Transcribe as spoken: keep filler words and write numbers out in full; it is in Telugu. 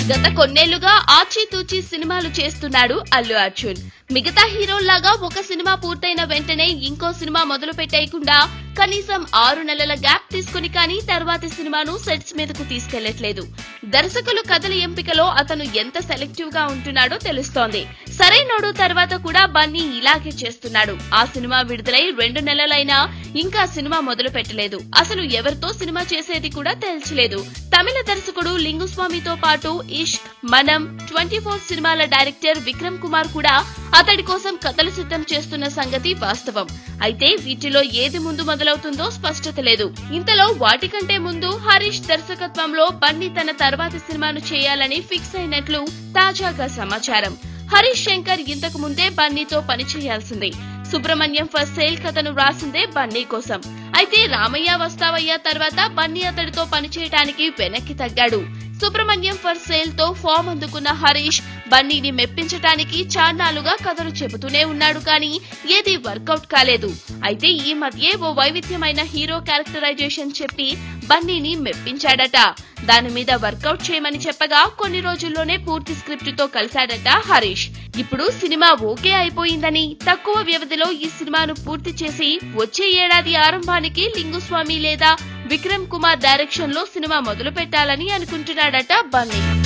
గత కొన్నేళ్లుగా ఆచితూచి సినిమాలు చేస్తున్నాడు అల్లు అర్జున్. మిగతా హీరోల్లాగా ఒక సినిమా పూర్తయిన వెంటనే ఇంకో సినిమా మొదలు పెట్టేయకుండా కనీసం ఆరు నెలల గ్యాప్ తీసుకుని కానీ తర్వాతి సినిమాను సెట్స్ మీదకు తీసుకెళ్లట్లేదు. దర్శకులు కథల ఎంపికలో అతను ఎంత సెలెక్టివ్ గా ఉంటున్నాడో తెలుస్తోంది. సరైనోడు తర్వాత కూడా బన్నీ ఇలాగే చేస్తున్నాడు. ఆ సినిమా విడుదలై రెండు నెలలైనా ఇంకా సినిమా మొదలు పెట్టలేదు. అసలు ఎవరితో సినిమా చేసేది కూడా తెలియలేదు. తమిళ దర్శకుడు లింగుస్వామితో పాటు ఇష్క్, మనం, ట్వంటీ ఫోర్ సినిమాల డైరెక్టర్ విక్రమ్ కుమార్ కూడా అతడి కోసం కథలు సిద్ధం చేస్తున్న సంగతి వాస్తవం. అయితే వీటిలో ఏది ముందు మొదలవుతుందో స్పష్టత లేదు. ఇంతలో వాటికంటే ముందు హరీష్ దర్శకత్వంలో బన్నీ తన తర్వాతి సినిమాను చేయాలని ఫిక్స్ అయినట్లు తాజాగా సమాచారం. హరీష్ శంకర్ ఇంతకు ముందే బన్నీతో పనిచేయాల్సింది. సుబ్రహ్మణ్యం ఫర్ సేల్ కథను రాసిందే బన్నీ కోసం. అయితే రామయ్య వస్తావయ్య తర్వాత బన్నీ అతడితో పనిచేయడానికి వెనక్కి తగ్గాడు. సుబ్రహ్మణ్యం ఫర్ సేల్ తో ఫామ్ అందుకున్న హరీష్ బన్నీని మెప్పించటానికి చాన్నాళ్లుగా కథలు చెబుతూనే ఉన్నాడు కానీ ఏది వర్కౌట్ కాలేదు. అయితే ఈ మధ్య ఓ వైవిధ్యమైన హీరో క్యారెక్టరైజేషన్ చెప్పి బన్నీని మెప్పించాడట. దాని మీద వర్కౌట్ చేయమని చెప్పగా కొన్ని రోజుల్లోనే పూర్తి స్క్రిప్ట్ తో కలిశాడట హరీష్. ఇప్పుడు సినిమా ఓకే అయిపోయిందని, తక్కువ వ్యవధిలో ఈ సినిమాను పూర్తి చేసి వచ్చే ఏడాది ఆరంభానికి లింగుస్వామి లేదా విక్రమ్ కుమార్ డైరెక్షన్ లో సినిమా మొదలు పెట్టాలని అనుకుంటున్నాడట బన్నీ.